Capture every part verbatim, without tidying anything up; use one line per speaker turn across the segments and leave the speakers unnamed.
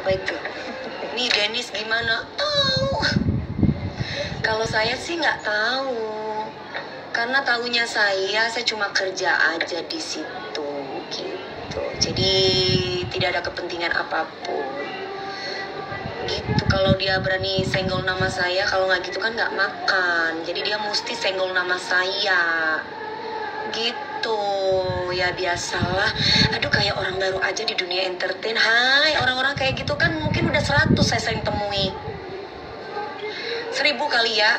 Apa itu? Nih Dennis gimana? Tahu. Kalau saya sih nggak tahu. Karena tahunya saya, saya cuma kerja aja di situ gitu. Jadi tidak ada kepentingan apapun. Gitu. Kalau dia berani senggol nama saya, kalau nggak gitu kan nggak makan. Jadi dia mesti senggol nama saya. Gitu. Ya biasalah. Aduh, kayak orang baru aja di dunia entertain. Hai, orang-orang kayak gitu kan mungkin udah seratus saya sering temui. Seribu kali ya.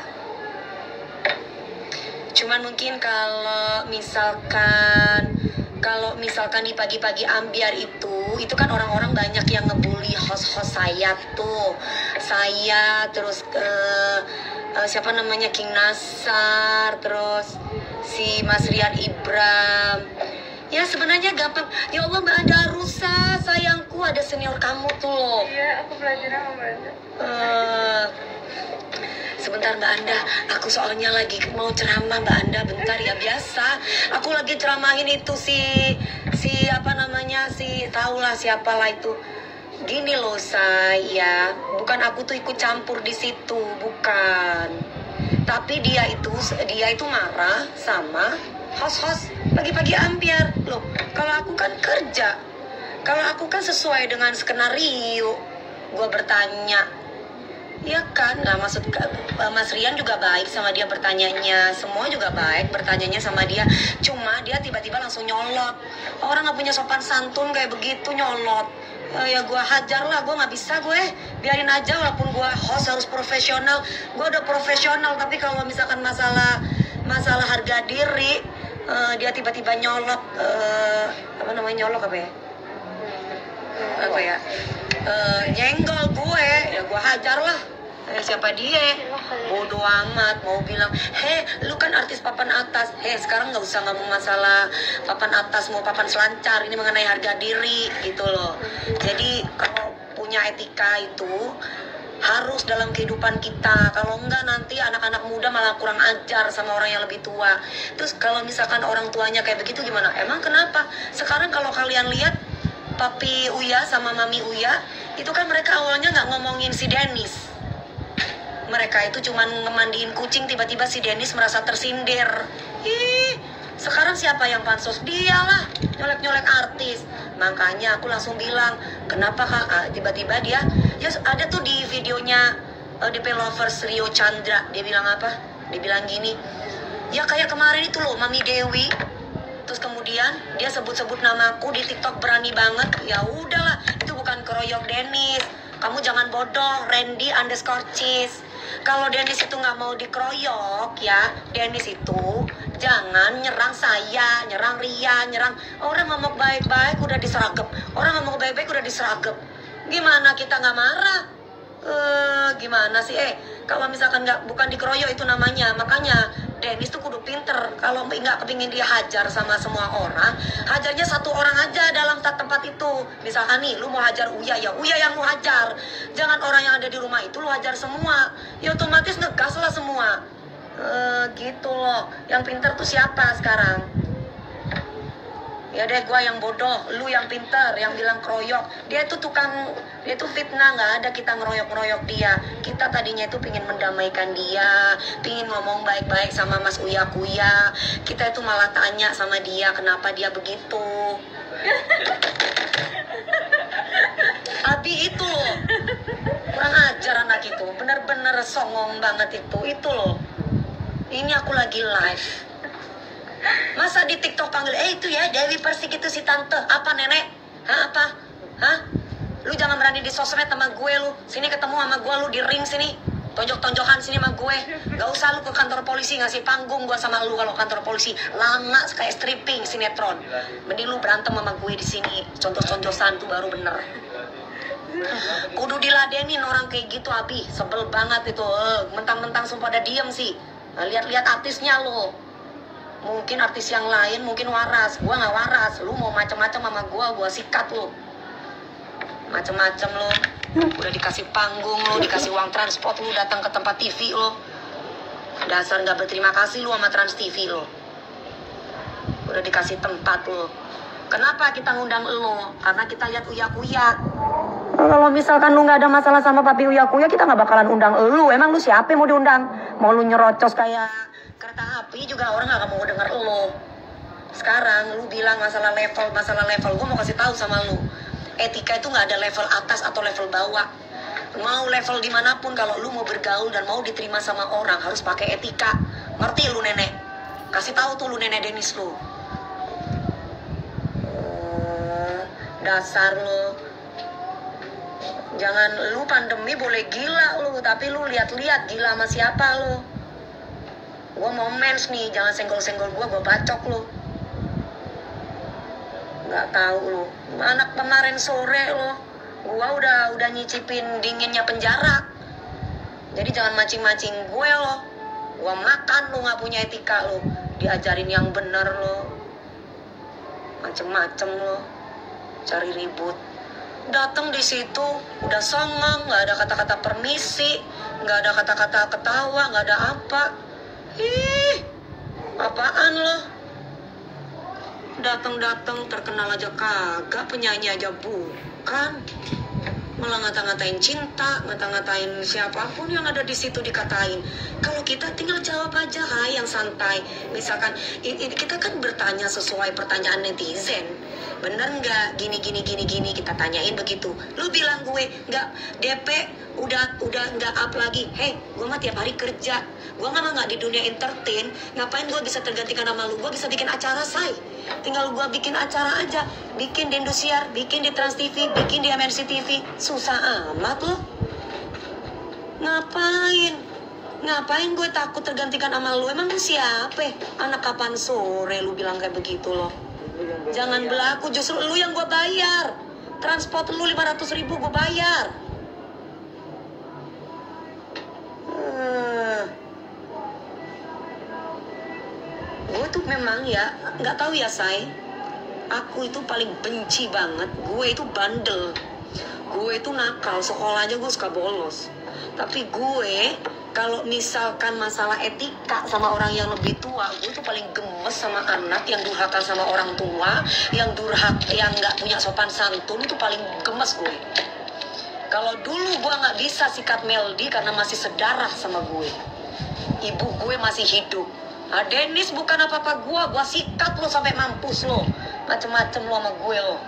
Cuman mungkin kalau misalkan kalau misalkan di pagi-pagi ambiar itu, itu kan orang-orang banyak yang ngebully host-host saya tuh. Saya terus ke uh, siapa namanya King Nasar, terus si Mas Rian Ibram. Ya sebenarnya gampang. Ya Allah Mbak Anda Rusa, sayangku ada senior kamu tuh loh.
Iya, aku belajar sama Mbak Anda.
Uh, Sebentar Mbak Anda, aku soalnya lagi mau ceramah Mbak Anda, bentar ya. Biasa, aku lagi ceramahin itu si si apa namanya, si tahulah siapalah itu. Gini loh saya, bukan aku tuh ikut campur di situ, bukan. Tapi dia itu dia itu marah sama host-host pagi-pagi ambiar. Loh, kalau aku kan kerja, kalau aku kan sesuai dengan skenario. Gua bertanya, iya kan, nah maksud Mas Rian juga baik sama dia bertanyanya, semua juga baik bertanyanya sama dia. Cuma dia tiba-tiba langsung nyolot. Orang nggak punya sopan santun kayak begitu nyolot. Ya, ya gue hajar lah, gue nggak bisa gue, biarin aja walaupun gue host harus profesional. Gue udah profesional, tapi kalau misalkan masalah masalah harga diri, uh, dia tiba-tiba nyolot, uh, apa namanya nyolot apa ya? Apa ya? Uh, nyenggol gue, ya gue hajar lah. Eh, siapa dia? Bodoh amat, mau bilang, heh, lu kan artis papan atas. Heh, sekarang nggak usah ngomong masalah papan atas mau papan selancar. Ini mengenai harga diri, gitu loh. Jadi kalau punya etika itu harus dalam kehidupan kita. Kalau enggak nanti anak-anak muda malah kurang ajar sama orang yang lebih tua. Terus kalau misalkan orang tuanya kayak begitu gimana? Emang kenapa? Sekarang kalau kalian lihat Papi Uya sama Mami Uya, itu kan mereka awalnya nggak ngomongin si Dennis. Mereka itu cuma ngemandiin kucing, tiba-tiba si Dennis merasa tersindir. Ih, sekarang siapa yang pansos? Dialah, nyolek-nyolek artis. Makanya aku langsung bilang, kenapa kak? Ah, tiba-tiba dia, ya ada tuh di videonya uh, D P Lovers Rio Chandra. Dia bilang apa? Dia bilang gini, ya kayak kemarin itu loh, Mami Dewi. Terus kemudian dia sebut-sebut namaku di TikTok, berani banget. Ya udahlah, itu bukan keroyok Dennis. Kamu jangan bodoh, Randy underscore cheese. Kalau Dennis itu nggak mau dikeroyok ya, Dennis itu jangan nyerang saya, nyerang Ria, nyerang orang ngomong baik-baik udah diseragap. Orang ngomong baik-baik udah diseragap. Gimana kita nggak marah? Eh, gimana sih? Eh, kalau misalkan nggak bukan dikeroyok itu namanya. Makanya Dennis tuh kudu pinter. Kalau nggak kepingin dia hajar sama semua orang, hajarnya satu orang aja dalam tempat itu. Misalkan nih, lu mau hajar Uya, ya Uya yang lu hajar. Jangan orang yang ada di rumah itu lu hajar semua. Ya otomatis ngegas lah semua. Eh, gitu loh. Yang pinter tuh siapa sekarang? Ya deh, gue yang bodoh, lu yang pinter, yang bilang keroyok. Dia tuh tukang, dia tuh fitnah, nggak ada kita ngeroyok-ngeroyok dia. Kita tadinya itu pingin mendamaikan dia, pingin ngomong baik-baik sama Mas Uya Kuya. Kita itu malah tanya sama dia kenapa dia begitu. Abi itu loh, kurang ajar anak itu, bener-bener songong banget itu, itu loh. Ini aku lagi live. Masa di TikTok panggil, eh itu ya Dewi Persik itu si tante. Apa nenek? Hah apa? Hah? Lu jangan berani di sosmed sama gue lu. Sini ketemu sama gue lu di ring sini. Tonjok-tonjokan sini sama gue. Gak usah lu ke kantor polisi ngasih panggung gue sama lu kalau kantor polisi. Lama kayak stripping sinetron. Mending lu berantem sama gue di sini. Contoh-contohan tuh baru bener. Kudu diladenin orang kayak gitu Abi. Sebel banget itu. Mentang-mentang sumpah pada diem sih. Nah, lihat-lihat artisnya lo. Mungkin artis yang lain mungkin waras, gua nggak waras. Lu mau macam-macam sama gua, gua sikat lu. Macam-macam lu. Udah dikasih panggung lu, dikasih uang transport lu datang ke tempat T V lu. Dasar nggak berterima kasih lu sama Trans T V lu. Udah dikasih tempat lu. Kenapa kita ngundang lu? Karena kita lihat uyak-uyak. Kalau misalkan lu nggak ada masalah sama Papi Uya Kuya, kita nggak bakalan undang lu. Emang lu siapa yang mau diundang? Mau lu nyerocos kayak kereta api juga orang nggak mau denger lu. Sekarang lu bilang masalah level, masalah level. Gue mau kasih tahu sama lu. Etika itu nggak ada level atas atau level bawah. Mau level dimanapun, kalau lu mau bergaul dan mau diterima sama orang harus pakai etika. Ngerti lu nenek? Kasih tahu tuh lu nenek Denis lu. Oh, dasar lu. Jangan lu pandemi boleh gila lu, tapi lu lihat-lihat gila sama siapa lu. Gua mau mens nih, jangan senggol-senggol gua, gua bacok lu. Nggak tahu lu. Anak kemarin sore lu, gua udah udah nyicipin dinginnya penjara. Jadi jangan mancing-mancing gue lo. Gua makan lu nggak punya etika lu. Diajarin yang bener lu. Macem-macem lu. Cari ribut. Datang di situ udah songong, nggak ada kata-kata permisi, nggak ada kata-kata ketawa, nggak ada apa. Ih, apaan lo? Datang-datang terkenal aja kagak, penyanyi aja bukan. Malah ngata-ngatain cinta, ngata-ngatain siapapun yang ada di situ dikatain. Kalau kita tinggal jawab aja, hai yang santai. Misalkan ini kita kan bertanya sesuai pertanyaan netizen. Bener nggak? Gini gini gini gini kita tanyain begitu. Lu bilang gue nggak D P udah udah nggak up lagi. Hei, gue mah tiap hari kerja. Gue nggak nggak di dunia entertain. Ngapain gue bisa tergantikan sama lu? Gue bisa bikin acara say. Tinggal gue bikin acara aja. Bikin di Indosiar, bikin di Trans T V, bikin di M N C T V. Susah amat lo. Ngapain? Ngapain gue takut tergantikan sama lu? Emang lu siapa? Anak kapan sore lu bilang kayak begitu loh. Jangan berlaku, justru lu yang gue bayar. Transport lu lima ratus ribu gue bayar. Hmm. Gue tuh memang ya, nggak tahu ya say. Aku itu paling benci banget. Gue itu bandel. Gue itu nakal, sekolah aja gue suka bolos. Tapi gue, kalau misalkan masalah etika sama orang yang lebih tua, gue tuh paling gemes sama anak yang durhaka sama orang tua, yang durhaka, yang nggak punya sopan santun, itu paling gemes gue. Kalau dulu gue nggak bisa sikat Meldi karena masih sedarah sama gue. Ibu gue masih hidup. Ah, Denis bukan apa-apa gue, gue sikat lo sampai mampus lo. Macem-macem lo sama gue lo.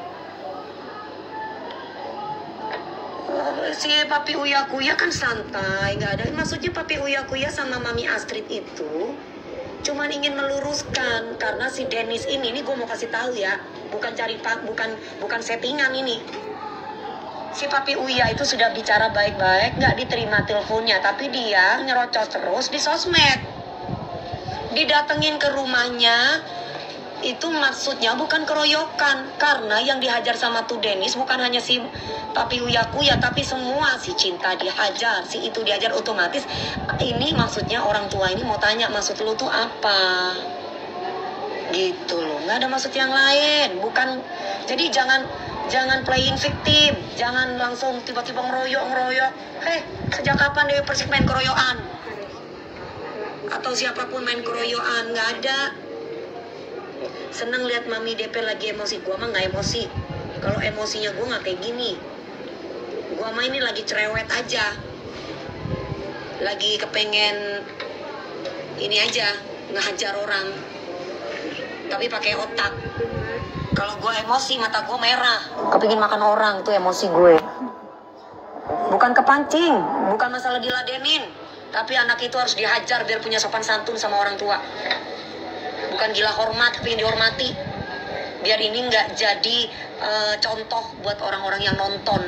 Si Papi Uya Kuya kan santai, nggak ada. Maksudnya Papi Uya Kuya sama Mami Astrid itu cuman ingin meluruskan karena si Denis ini, ini gue mau kasih tahu ya, bukan cari pak, bukan bukan settingan ini. Si Papi Uya itu sudah bicara baik-baik, nggak diterima teleponnya, tapi dia nyerocos terus di sosmed. Didatengin ke rumahnya. Itu maksudnya bukan keroyokan, karena yang dihajar sama tuh Denis bukan hanya si Papi Uya Kuya, tapi semua. Si Cinta dihajar, si itu dihajar, otomatis ini maksudnya orang tua ini mau tanya maksud lu tuh apa gitu loh, nggak ada maksud yang lain. Bukan, jadi jangan jangan playing victim, jangan langsung tiba-tiba ngeroyok ngeroyok. Heh, sejak kapan Dewi Persik main keroyokan atau siapapun main keroyokan? Nggak ada. Seneng lihat Mami D P lagi emosi. Gua mah nggak emosi. Kalau emosinya gua nggak kayak gini. Gua mah ini lagi cerewet aja. Lagi kepengen ini aja, ngehajar orang. Tapi pakai otak. Kalau gua emosi, mata gua merah. Kepingin makan orang, itu emosi gue. Bukan kepancing, bukan masalah diladenin. Tapi anak itu harus dihajar biar punya sopan santun sama orang tua. Bukan gila hormat, tapi dihormati. Biar ini nggak jadi uh, contoh buat orang-orang yang nonton.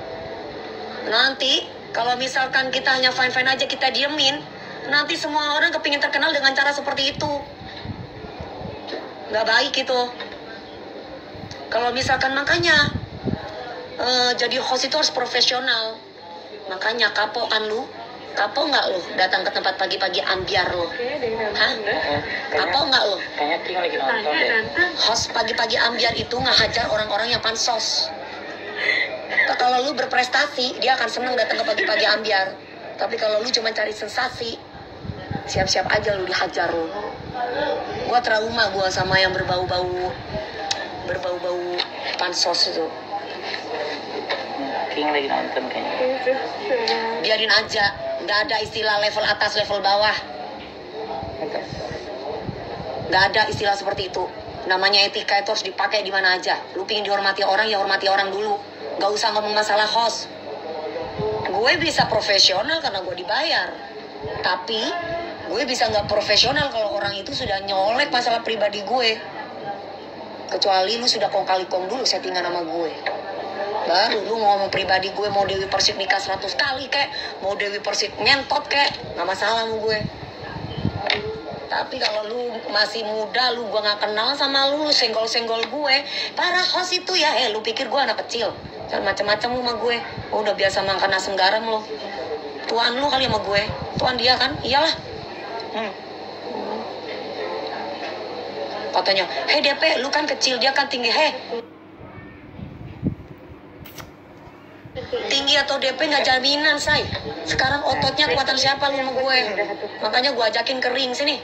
Nanti kalau misalkan kita hanya fine-fine aja, kita diemin, nanti semua orang kepingin terkenal dengan cara seperti itu. Nggak baik itu. Kalau misalkan makanya uh, jadi host itu harus profesional. Makanya kapoan lu. Kapok nggak lo datang ke tempat pagi-pagi ambiar lo? Hah? Kapok nggak lo?
Kayaknya Ting lagi nonton deh.
Host pagi-pagi ambiar itu ngajar orang-orang yang pansos. Kalau lu berprestasi, dia akan seneng datang ke pagi-pagi ambiar. Tapi kalau lu cuma cari sensasi, siap-siap aja lu dihajar lo. Gua trauma gua sama yang berbau-bau berbau-bau pansos itu.
King lagi nonton kayaknya.
Itu sudah.
Biarin aja, nggak ada istilah level atas level bawah, nggak ada istilah seperti itu. Namanya etika itu harus dipakai di mana aja. Lu pingin dihormati orang, ya hormati orang dulu. Nggak usah ngomong masalah host. Gue bisa profesional karena gue dibayar, tapi gue bisa nggak profesional kalau orang itu sudah nyolek masalah pribadi gue. Kecuali lu sudah kong kali kong dulu settingan sama gue, baru lu ngomong pribadi gue. Mau Dewi Persik nikah seratus kali kek, mau Dewi Persik ngentot kek, nggak masalah sama gue. Tapi kalau lu masih muda, lu gue nggak kenal sama lu, lu senggol-senggol gue. Para host itu ya, eh lu pikir gue anak kecil? Jangan macam-macam lu sama gue. Oh, udah biasa makan asam garam lu. Tuan lu kali sama gue, tuan dia kan? Iyalah. Hmm. Katanya, hei D P, lu kan kecil, dia kan tinggi. Hei, tinggi atau D P nggak jaminan, say. Sekarang ototnya kuatan siapa lu sama gue? Makanya gue ajakin ke ring sini.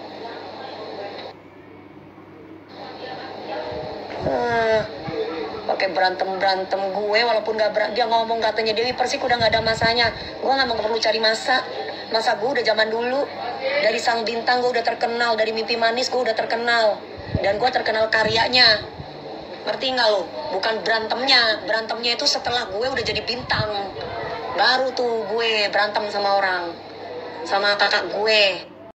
Hmm, pakai berantem berantem gue, walaupun nggak ber- dia ngomong katanya Dewi Persik udah nggak ada masanya. Gue nggak mau perlu cari masa. Masa gue udah zaman dulu. Dari Sang Bintang gue udah terkenal, dari Mimpi Manis gue udah terkenal, dan gue terkenal karyanya. Ngerti nggak lo? Bukan berantemnya. Berantemnya itu setelah gue udah jadi bintang, baru tuh gue berantem sama orang, sama kakak gue.